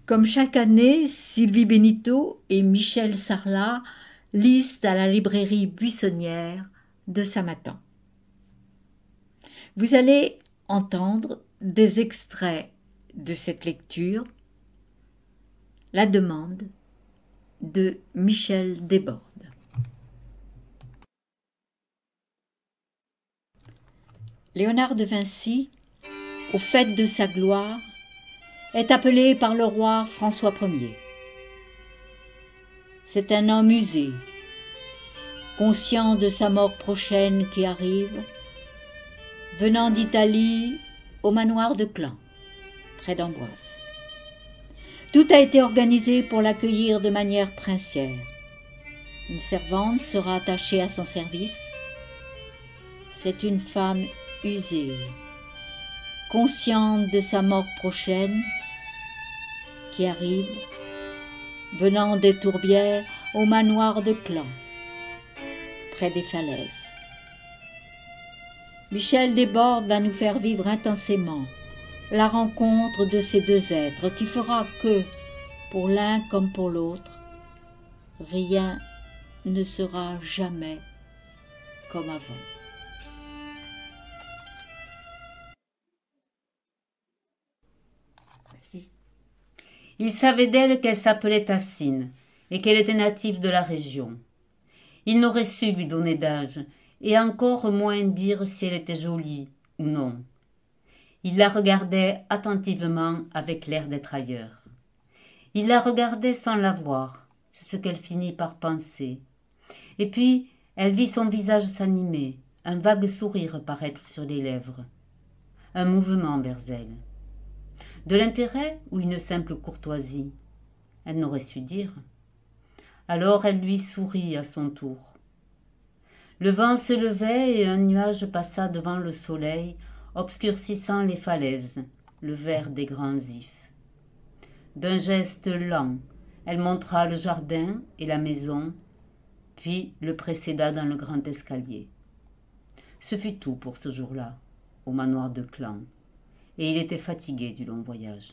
Comme chaque année, Sylvie Benito et Michel Sarlat lisent à la librairie buissonnière de Samatan. Vous allez entendre des extraits de cette lecture. La demande de Michel Desbordes. Léonard de Vinci, aux fêtes de sa gloire, est appelé par le roi François Ier. C'est un homme usé, conscient de sa mort prochaine qui arrive, venant d'Italie au manoir de Clans, près d'Amboise. Tout a été organisé pour l'accueillir de manière princière. Une servante sera attachée à son service. C'est une femme usée, consciente de sa mort prochaine, qui arrive, venant des tourbières au manoir de Clans, près des falaises. Michel Desbordes va nous faire vivre intensément la rencontre de ces deux êtres qui fera que, pour l'un comme pour l'autre, rien ne sera jamais comme avant. Il savait d'elle qu'elle s'appelait Tassine et qu'elle était native de la région. Il n'aurait su lui donner d'âge et encore moins dire si elle était jolie ou non. Il la regardait attentivement avec l'air d'être ailleurs. Il la regardait sans la voir, c'est ce qu'elle finit par penser. Et puis, elle vit son visage s'animer, un vague sourire paraître sur les lèvres, un mouvement vers elle. De l'intérêt ou une simple courtoisie? Elle n'aurait su dire. Alors elle lui sourit à son tour. Le vent se levait et un nuage passa devant le soleil, obscurcissant les falaises, le vert des grands ifs. D'un geste lent, elle montra le jardin et la maison, puis le précéda dans le grand escalier. Ce fut tout pour ce jour-là, au manoir de Clans, et il était fatigué du long voyage.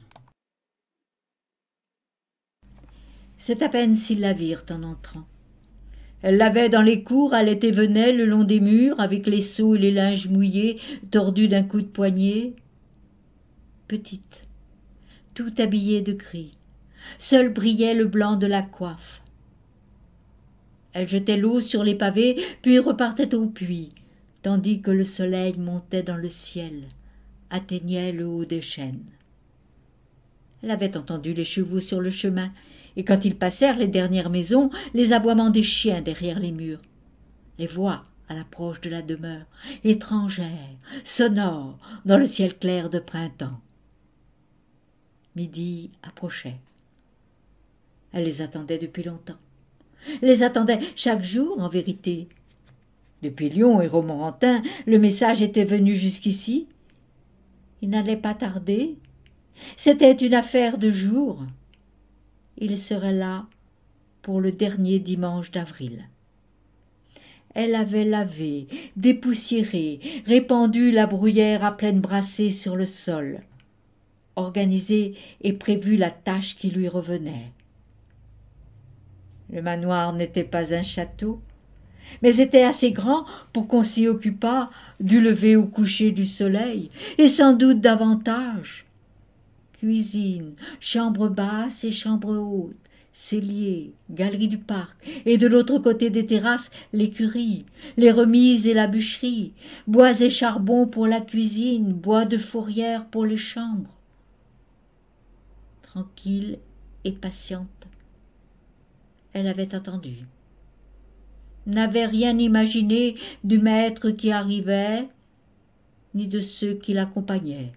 C'est à peine s'ils la virent en entrant. Elle l'avait dans les cours, allait et venait le long des murs, avec les seaux et les linges mouillés, tordus d'un coup de poignet. Petite, tout habillée de gris, seul brillait le blanc de la coiffe. Elle jetait l'eau sur les pavés, puis repartait au puits, tandis que le soleil montait dans le ciel, atteignait le haut des chênes. Elle avait entendu les chevaux sur le chemin, et quand ils passèrent les dernières maisons, les aboiements des chiens derrière les murs. Les voix à l'approche de la demeure, étrangères, sonores, dans le ciel clair de printemps. Midi approchait. Elle les attendait depuis longtemps. Les attendait chaque jour, en vérité. Depuis Lyon et Romorantin, le message était venu jusqu'ici. Il n'allait pas tarder. C'était une affaire de jour. Il serait là pour le dernier dimanche d'avril. Elle avait lavé, dépoussiéré, répandu la bruyère à pleine brassée sur le sol, organisé et prévu la tâche qui lui revenait. Le manoir n'était pas un château, mais était assez grand pour qu'on s'y occupât du lever au coucher du soleil, et sans doute davantage. Cuisine, chambre basse et chambre haute, cellier, galerie du parc, et de l'autre côté des terrasses, l'écurie, les remises et la bûcherie, bois et charbon pour la cuisine, bois de fourrière pour les chambres. Tranquille et patiente, elle avait attendu. N'avait rien imaginé du maître qui arrivait, ni de ceux qui l'accompagnaient.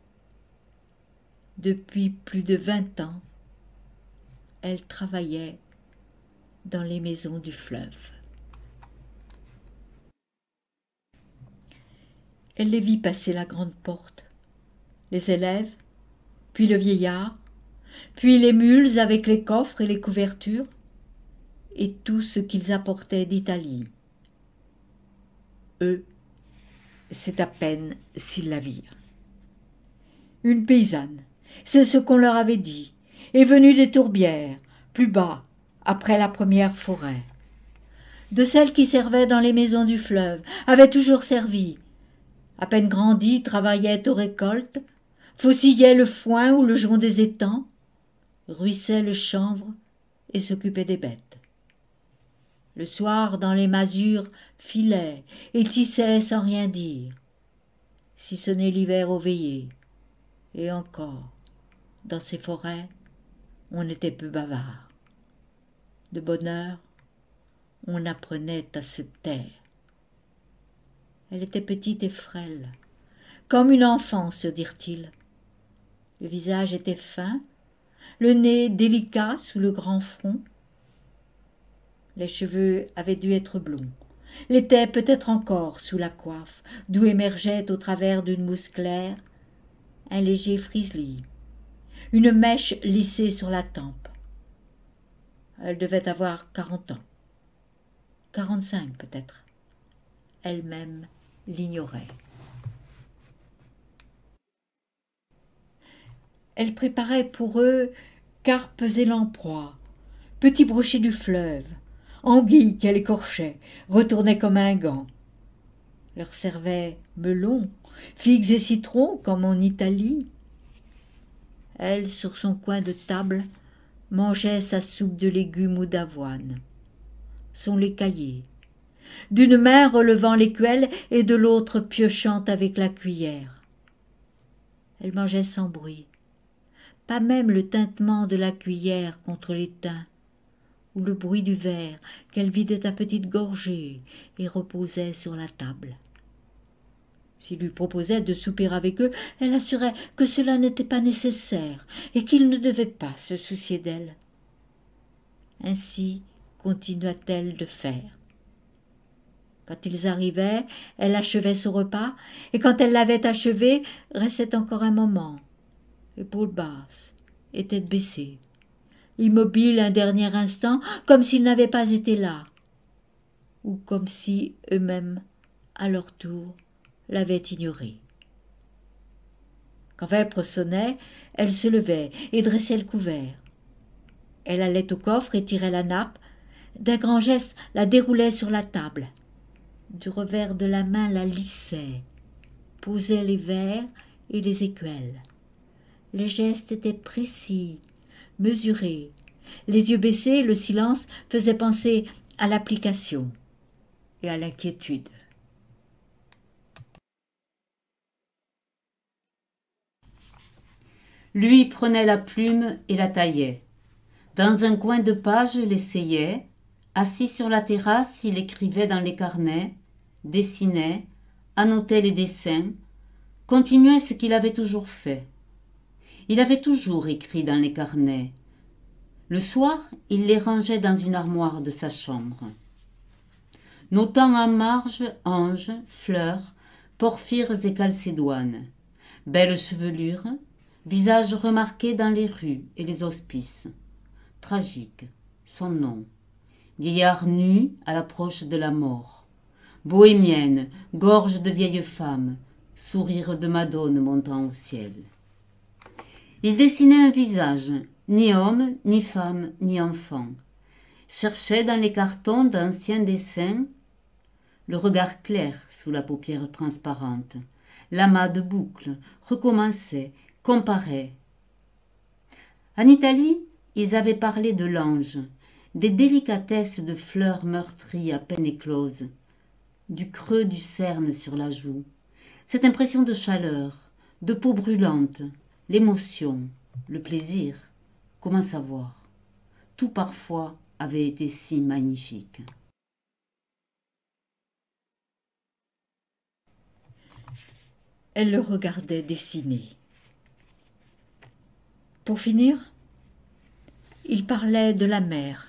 Depuis plus de 20 ans, elle travaillait dans les maisons du fleuve. Elle les vit passer la grande porte, les élèves, puis le vieillard, puis les mules avec les coffres et les couvertures, et tout ce qu'ils apportaient d'Italie. Eux, c'est à peine s'ils la virent. Une paysanne, c'est ce qu'on leur avait dit, et venues des tourbières, plus bas, après la première forêt. De celles qui servaient dans les maisons du fleuve, avaient toujours servi. À peine grandis, travaillaient aux récoltes, faucillaient le foin ou le jonc des étangs, ruissaient le chanvre et s'occupaient des bêtes. Le soir, dans les masures, filaient et tissaient sans rien dire, si ce n'est l'hiver aux veillées. Et encore, dans ces forêts, on était peu bavard. De bonne heure, on apprenait à se taire. Elle était petite et frêle, comme une enfant, se dirent-ils. Le visage était fin, le nez délicat sous le grand front. Les cheveux avaient dû être blonds, l'étaient peut-être encore sous la coiffe, d'où émergeait au travers d'une mousse claire un léger frislis, une mèche lissée sur la tempe. Elle devait avoir 40 ans, 45 peut-être. Elle-même l'ignorait. Elle préparait pour eux carpes et lamproies, petits brochets du fleuve, anguilles qu'elle écorchait, retournait comme un gant. Leur servait melons, figues et citrons comme en Italie. Elle, sur son coin de table, mangeait sa soupe de légumes ou d'avoine, son lait caillé, d'une main relevant l'écuelle et de l'autre piochant avec la cuillère. Elle mangeait sans bruit, pas même le tintement de la cuillère contre l'étain, ou le bruit du verre qu'elle vidait à petites gorgées et reposait sur la table. S'il lui proposait de souper avec eux, elle assurait que cela n'était pas nécessaire et qu'il ne devait pas se soucier d'elle. Ainsi continua-t-elle de faire. Quand ils arrivaient, elle achevait son repas, et quand elle l'avait achevé, restait encore un moment, épaules basses et tête baissée, immobile un dernier instant, comme s'ils n'avaient pas été là, ou comme si eux-mêmes, à leur tour, l'avaient ignoré. Quand vêpres sonnait, elle se levait et dressait le couvert. Elle allait au coffre et tirait la nappe. D'un grand geste, la déroulait sur la table. Du revers de la main la lissait, posait les verres et les écuelles. Les gestes étaient précis, mesurés. Les yeux baissés, le silence faisait penser à l'application et à l'inquiétude. Lui prenait la plume et la taillait. Dans un coin de page, l'essayait. Assis sur la terrasse, il écrivait dans les carnets, dessinait, annotait les dessins, continuait ce qu'il avait toujours fait. Il avait toujours écrit dans les carnets. Le soir, il les rangeait dans une armoire de sa chambre. Notant en marge anges, fleurs, porphyres et calcédoines, belle chevelure, visage remarqué dans les rues et les hospices. Tragique, son nom. Vieillard nu à l'approche de la mort. Bohémienne, gorge de vieille femme, sourire de Madone montant au ciel. Il dessinait un visage, ni homme, ni femme, ni enfant. Cherchait dans les cartons d'anciens dessins le regard clair sous la paupière transparente. L'amas de boucles recommençait, comparait. En Italie, ils avaient parlé de l'ange, des délicatesses de fleurs meurtries à peine écloses, du creux du cerne sur la joue, cette impression de chaleur, de peau brûlante, l'émotion, le plaisir, comment savoir? Tout parfois avait été si magnifique. Elle le regardait dessiner. Pour finir, il parlait de la mer.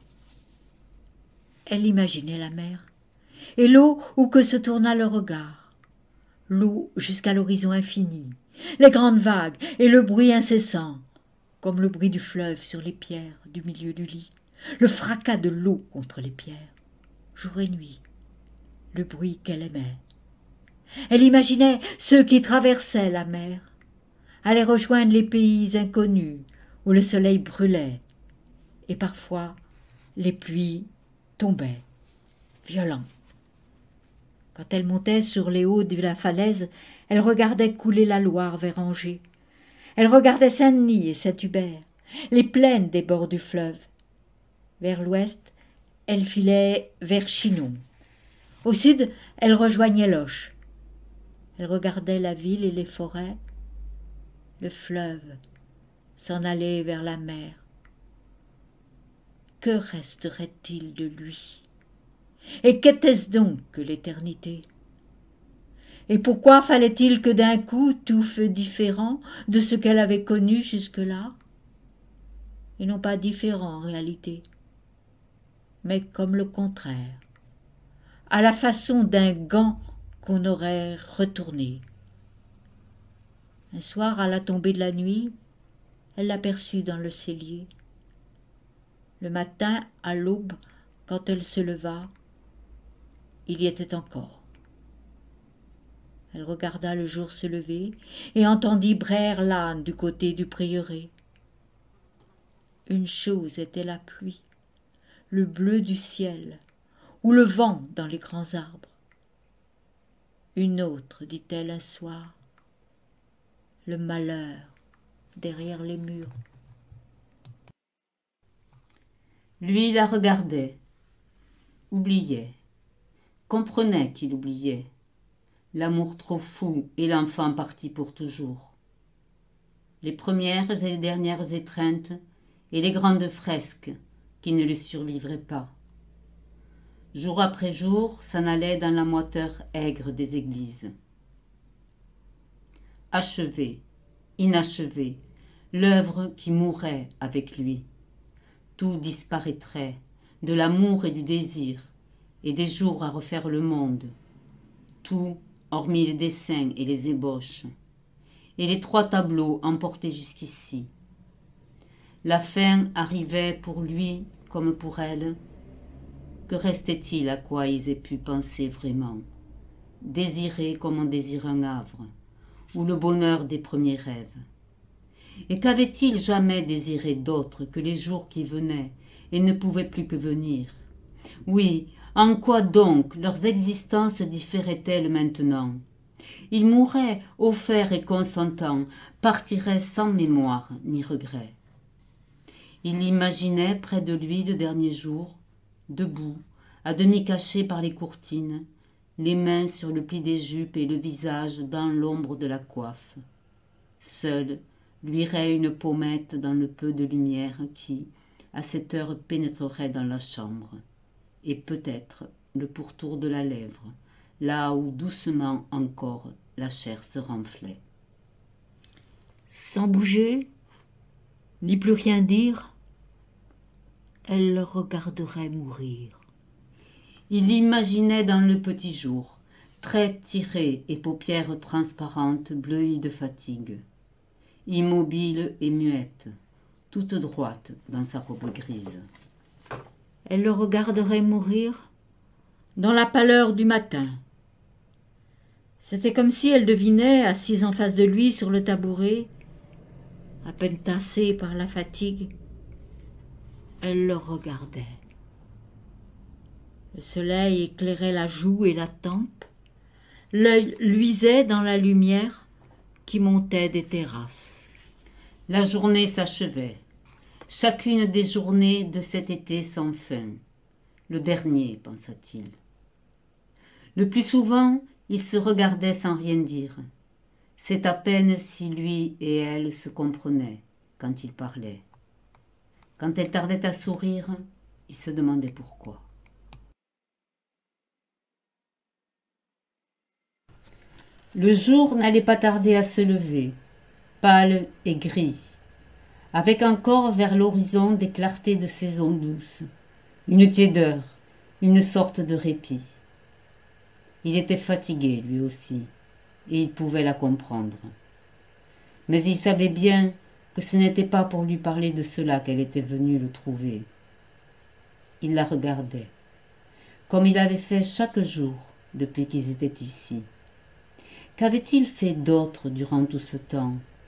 Elle imaginait la mer, et l'eau où que se tourna le regard, l'eau jusqu'à l'horizon infini, les grandes vagues et le bruit incessant, comme le bruit du fleuve sur les pierres du milieu du lit, le fracas de l'eau contre les pierres, jour et nuit, le bruit qu'elle aimait. Elle imaginait ceux qui traversaient la mer, allaient rejoindre les pays inconnus, où le soleil brûlait, et parfois les pluies tombaient, violentes. Quand elle montait sur les hauts de la falaise, elle regardait couler la Loire vers Angers. Elle regardait Saint-Denis et Saint-Hubert, les plaines des bords du fleuve. Vers l'ouest, elle filait vers Chinon. Au sud, elle rejoignait Loches. Elle regardait la ville et les forêts. Le fleuve s'en allait vers la mer. Que resterait-il de lui? Et qu'était-ce donc que l'éternité? Et pourquoi fallait-il que d'un coup tout fût différent de ce qu'elle avait connu jusque-là? Et non pas différent en réalité, mais comme le contraire, à la façon d'un gant qu'on aurait retourné. Un soir, à la tombée de la nuit, elle l'aperçut dans le cellier. Le matin, à l'aube, quand elle se leva, il y était encore. Elle regarda le jour se lever et entendit braire l'âne du côté du prieuré. Une chose était la pluie, le bleu du ciel, ou le vent dans les grands arbres. Une autre, dit-elle un soir, le malheur derrière les murs. Lui la regardait, oubliait, comprenait qu'il oubliait, l'amour trop fou et l'enfant parti pour toujours. Les premières et les dernières étreintes et les grandes fresques qui ne lui survivraient pas. Jour après jour, s'en allait dans la moiteur aigre des églises. Achevée, inachevée, l'œuvre qui mourrait avec lui. Tout disparaîtrait, de l'amour et du désir, et des jours à refaire le monde. Tout, hormis les dessins et les ébauches, et les 3 tableaux emportés jusqu'ici. La fin arrivait pour lui comme pour elle. Que restait-il à quoi ils aient pu penser vraiment? Désirer comme on désire un havre, ou le bonheur des premiers rêves. Et qu'avait-il jamais désiré d'autre que les jours qui venaient et ne pouvaient plus que venir? Oui, en quoi donc leurs existences différaient-elles maintenant? Ils mourraient offerts et consentants, partiraient sans mémoire ni regret. Il l'imaginait près de lui le dernier jour, debout, à demi caché par les courtines, les mains sur le pli des jupes et le visage dans l'ombre de la coiffe. Seul luirait une pommette dans le peu de lumière qui, à cette heure, pénétrerait dans la chambre, et peut-être le pourtour de la lèvre, là où doucement encore la chair se renflait. Sans bouger, ni plus rien dire, elle le regarderait mourir. Il l'imaginait dans le petit jour, traits tirés et paupières transparentes bleuies de fatigue, immobile et muette, toute droite dans sa robe grise. Elle le regarderait mourir dans la pâleur du matin. C'était comme si elle devinait, assise en face de lui sur le tabouret, à peine tassée par la fatigue, elle le regardait. Le soleil éclairait la joue et la tempe, l'œil luisait dans la lumière qui montait des terrasses. La journée s'achevait, chacune des journées de cet été sans fin. Le dernier, pensa-t-il. Le plus souvent, ils se regardaient sans rien dire. C'est à peine si lui et elle se comprenaient quand ils parlaient. Quand elle tardait à sourire, il se demandait pourquoi. Le jour n'allait pas tarder à se lever, pâle et gris, avec encore vers l'horizon des clartés de saison douce, une tiédeur, une sorte de répit. Il était fatigué lui aussi, et il pouvait la comprendre. Mais il savait bien que ce n'était pas pour lui parler de cela qu'elle était venue le trouver. Il la regardait, comme il avait fait chaque jour depuis qu'ils étaient ici. Qu'avait-il fait d'autre durant tout ce temps?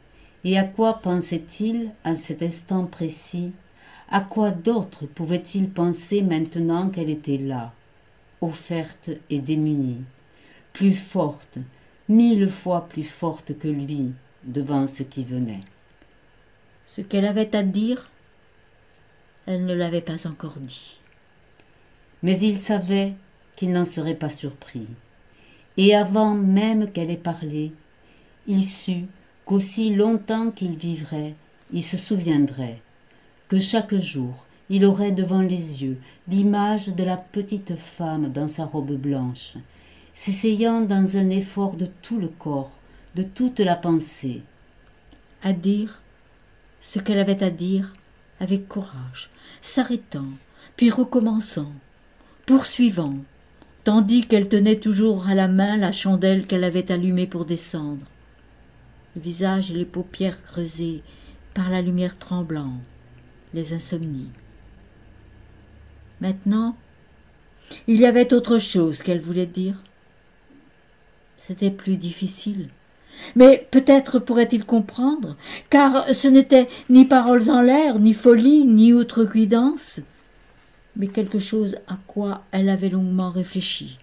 Et à quoi pensait-il à cet instant précis? À quoi d'autre pouvait-il penser maintenant qu'elle était là, offerte et démunie, plus forte, 1000 fois plus forte que lui, devant ce qui venait? Ce qu'elle avait à dire, elle ne l'avait pas encore dit. Mais il savait qu'il n'en serait pas surpris. Et avant même qu'elle ait parlé, il sut qu'aussi longtemps qu'il vivrait, il se souviendrait, que chaque jour il aurait devant les yeux l'image de la petite femme dans sa robe blanche, s'essayant dans un effort de tout le corps, de toute la pensée, À dire ce qu'elle avait à dire avec courage, s'arrêtant, puis recommençant, poursuivant, tandis qu'elle tenait toujours à la main la chandelle qu'elle avait allumée pour descendre, le visage et les paupières creusées par la lumière tremblante, les insomnies. Maintenant, il y avait autre chose qu'elle voulait dire. C'était plus difficile. Mais peut-être pourrait-il comprendre, car ce n'était ni paroles en l'air, ni folie, ni outrecuidance, mais quelque chose à quoi elle avait longuement réfléchi.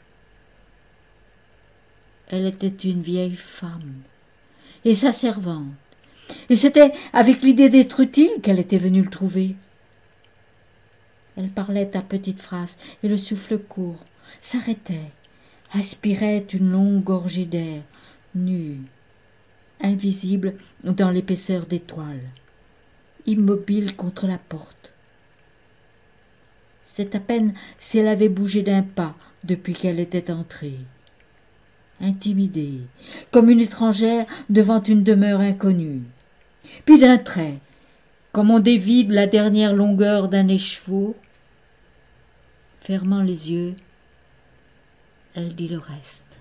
Elle était une vieille femme, et sa servante, et c'était avec l'idée d'être utile qu'elle était venue le trouver. Elle parlait à petites phrases, et le souffle court, s'arrêtait, aspirait une longue gorgée d'air, nue, invisible dans l'épaisseur des toiles, immobile contre la porte. C'est à peine si elle avait bougé d'un pas depuis qu'elle était entrée. Intimidée, comme une étrangère devant une demeure inconnue. Puis d'un trait, comme on dévide la dernière longueur d'un écheveau. Fermant les yeux, elle dit le reste.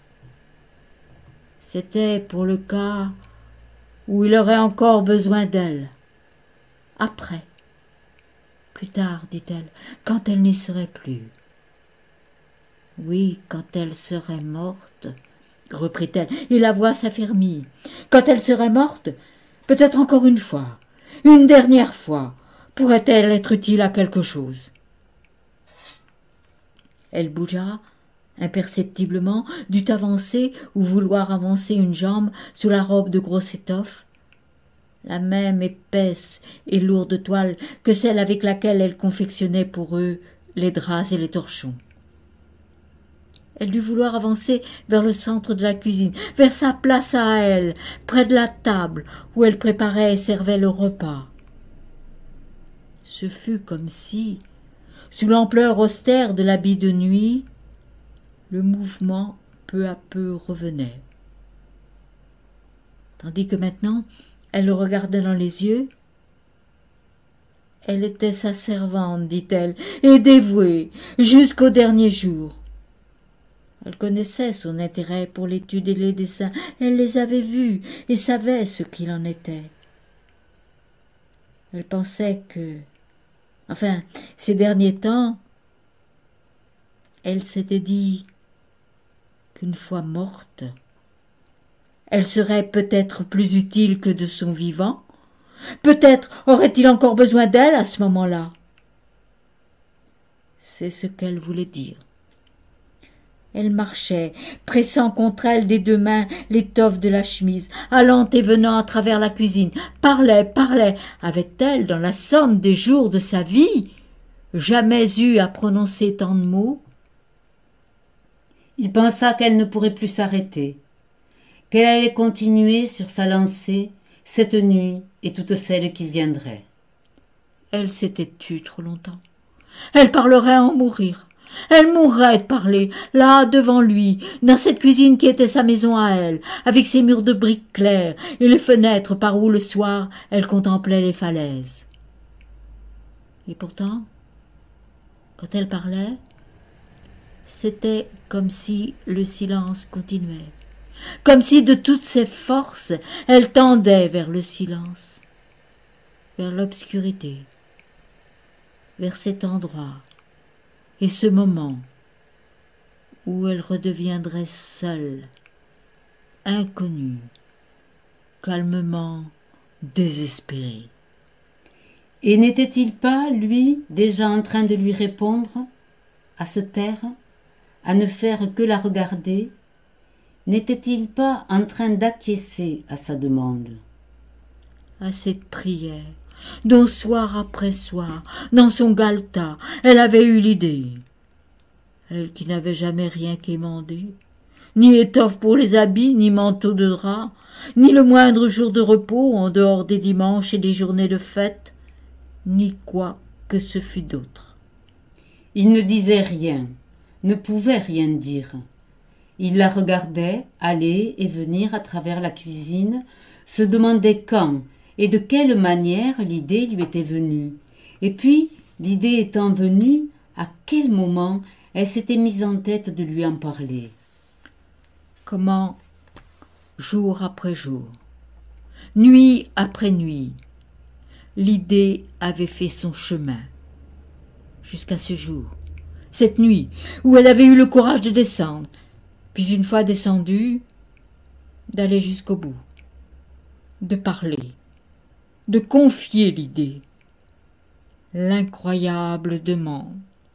C'était pour le cas où il aurait encore besoin d'elle. Après. Plus tard, dit-elle, quand elle n'y serait plus. Oui, quand elle serait morte, reprit-elle, et la voix s'affermit. Quand elle serait morte, peut-être encore une fois, une dernière fois, pourrait-elle être utile à quelque chose. Elle bougea, imperceptiblement, dut avancer ou vouloir avancer une jambe sous la robe de grosse étoffe, la même épaisse et lourde toile que celle avec laquelle elle confectionnait pour eux les draps et les torchons. Elle dut vouloir avancer vers le centre de la cuisine, vers sa place à elle, près de la table où elle préparait et servait le repas. Ce fut comme si, sous l'ampleur austère de l'habit de nuit, le mouvement peu à peu revenait. Tandis que maintenant, elle le regardait dans les yeux. Elle était sa servante, dit-elle, et dévouée jusqu'au dernier jour. Elle connaissait son intérêt pour l'étude et les dessins, elle les avait vus et savait ce qu'il en était. Elle pensait que, enfin, ces derniers temps, elle s'était dit qu'une fois morte, elle serait peut-être plus utile que de son vivant. Peut-être aurait-il encore besoin d'elle à ce moment-là. C'est ce qu'elle voulait dire. Elle marchait, pressant contre elle des deux mains l'étoffe de la chemise, allant et venant à travers la cuisine, parlait. Avait-elle, dans la somme des jours de sa vie, jamais eu à prononcer tant de mots? Il pensa qu'elle ne pourrait plus s'arrêter, qu'elle allait continuer sur sa lancée cette nuit et toutes celles qui viendraient. Elle s'était tue trop longtemps. Elle parlerait à en mourir. Elle mourrait de parler, là, devant lui, dans cette cuisine qui était sa maison à elle, avec ses murs de briques claires et les fenêtres par où, le soir, elle contemplait les falaises. Et pourtant, quand elle parlait, c'était comme si le silence continuait, comme si de toutes ses forces, elle tendait vers le silence, vers l'obscurité, vers cet endroit et ce moment où elle redeviendrait seule, inconnue, calmement désespéré. Et n'était-il pas, lui, déjà en train de lui répondre, à se taire, à ne faire que la regarder? N'était-il pas en train d'acquiescer à sa demande? À cette prière, dont soir après soir, dans son galetas, elle avait eu l'idée. Elle qui n'avait jamais rien quémandé, ni étoffe pour les habits, ni manteau de drap, ni le moindre jour de repos en dehors des dimanches et des journées de fête, ni quoi que ce fût d'autre. Il ne disait rien, ne pouvait rien dire. Il la regardait aller et venir à travers la cuisine, se demandait quand et de quelle manière l'idée lui était venue. Et puis, l'idée étant venue, à quel moment elle s'était mise en tête de lui en parler. Comment, jour après jour, nuit après nuit, l'idée avait fait son chemin, jusqu'à ce jour, cette nuit où elle avait eu le courage de descendre, puis une fois descendue, d'aller jusqu'au bout, de parler, de confier l'idée. L'incroyable demande.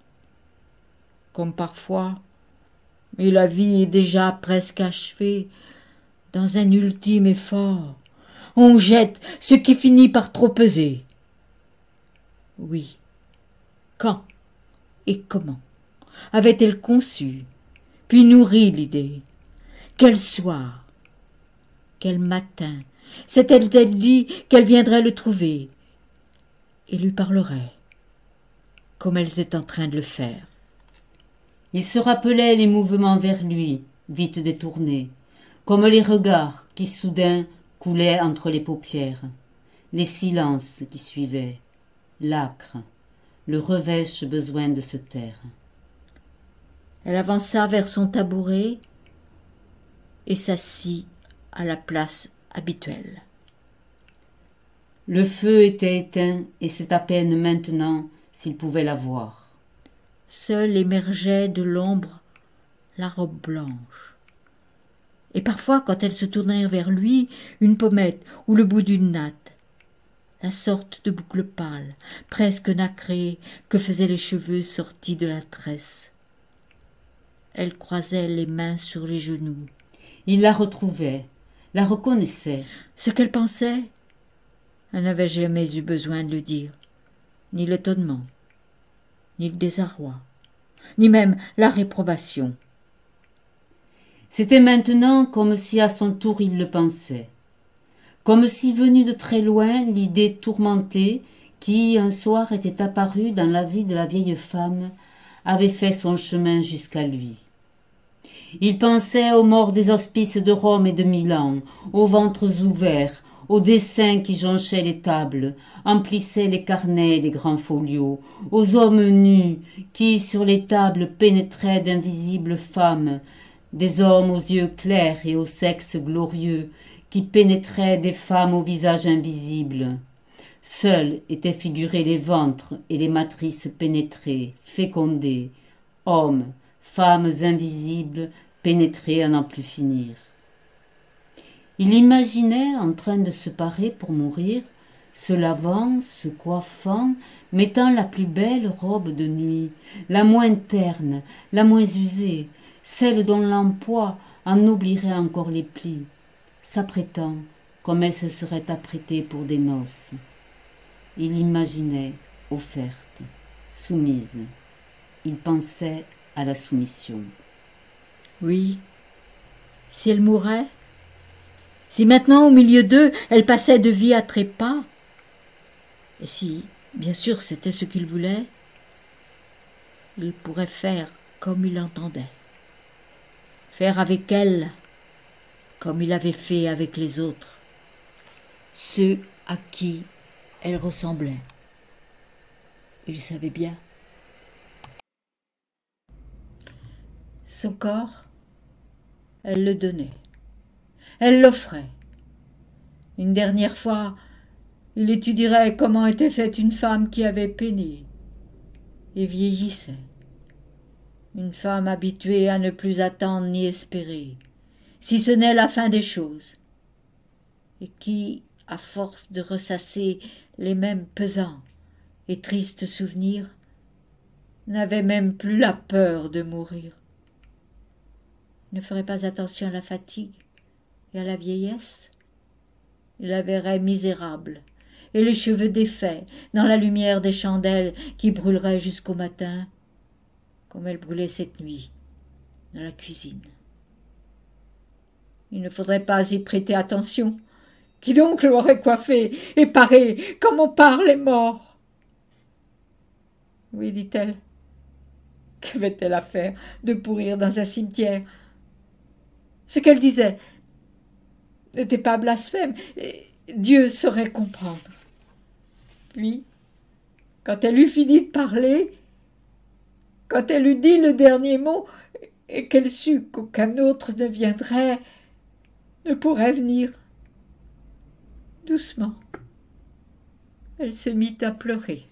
Comme parfois, mais la vie est déjà presque achevée, dans un ultime effort, on jette ce qui finit par trop peser. Oui, quand et comment avait-elle conçu, puis nourri l'idée? Quel soir, quel matin s'était-elle dit qu'elle viendrait le trouver et lui parlerait, comme elle était en train de le faire? Il se rappelait les mouvements vers lui, vite détournés, comme les regards qui soudain coulaient entre les paupières, les silences qui suivaient, l'âcre, le revêche besoin de se taire. Elle avança vers son tabouret et s'assit à la place habituelle. Le feu était éteint et c'est à peine maintenant s'il pouvait la voir. Seule émergeait de l'ombre la robe blanche. Et parfois, quand elle se tournait vers lui, une pommette ou le bout d'une natte, la sorte de boucle pâle, presque nacrée, que faisaient les cheveux sortis de la tresse. Elle croisait les mains sur les genoux. Il la retrouvait, la reconnaissait. Ce qu'elle pensait, elle n'avait jamais eu besoin de le dire, ni l'étonnement, ni le désarroi, ni même la réprobation. C'était maintenant comme si à son tour il le pensait, comme si venue de très loin l'idée tourmentée qui, un soir, était apparue dans la vie de la vieille femme, avait fait son chemin jusqu'à lui. Il pensait aux morts des hospices de Rome et de Milan, aux ventres ouverts, aux dessins qui jonchaient les tables, emplissaient les carnets et les grands folios, aux hommes nus qui, sur les tables, pénétraient d'invisibles femmes, des hommes aux yeux clairs et au sexe glorieux, qui pénétraient des femmes au visage invisible. Seuls étaient figurés les ventres et les matrices pénétrées, fécondées, hommes, femmes invisibles, pénétrées à n'en plus finir. Il imaginait en train de se parer pour mourir, se lavant, se coiffant, mettant la plus belle robe de nuit, la moins terne, la moins usée, celle dont l'emploi en oublierait encore les plis, s'apprêtant comme elle se serait apprêtée pour des noces. Il imaginait offerte, soumise. Il pensait à la soumission. Oui, si elle mourait, si maintenant au milieu d'eux elle passait de vie à trépas, et si, bien sûr, c'était ce qu'il voulait, il pourrait faire comme il entendait, faire avec elle comme il avait fait avec les autres, ceux à qui elle ressemblait. Il savait bien. Son corps, elle le donnait, elle l'offrait. Une dernière fois, il étudierait comment était faite une femme qui avait peiné et vieillissait, une femme habituée à ne plus attendre ni espérer, si ce n'est la fin des choses, et qui, à force de ressasser les mêmes pesants et tristes souvenirs, n'avait même plus la peur de mourir. Il ne ferait pas attention à la fatigue et à la vieillesse. Il la verrait misérable, et les cheveux défaits, dans la lumière des chandelles qui brûleraient jusqu'au matin, comme elles brûlaient cette nuit dans la cuisine. Il ne faudrait pas y prêter attention. Qui donc l'aurait coiffé et paré comme on pare les morts? Oui, dit-elle. Qu'avait-elle à faire de pourrir dans un cimetière? Ce qu'elle disait n'était pas blasphème, et Dieu saurait comprendre. Puis, quand elle eut fini de parler, quand elle eut dit le dernier mot, et qu'elle sut qu'aucun autre ne viendrait, ne pourrait venir, doucement, elle se mit à pleurer.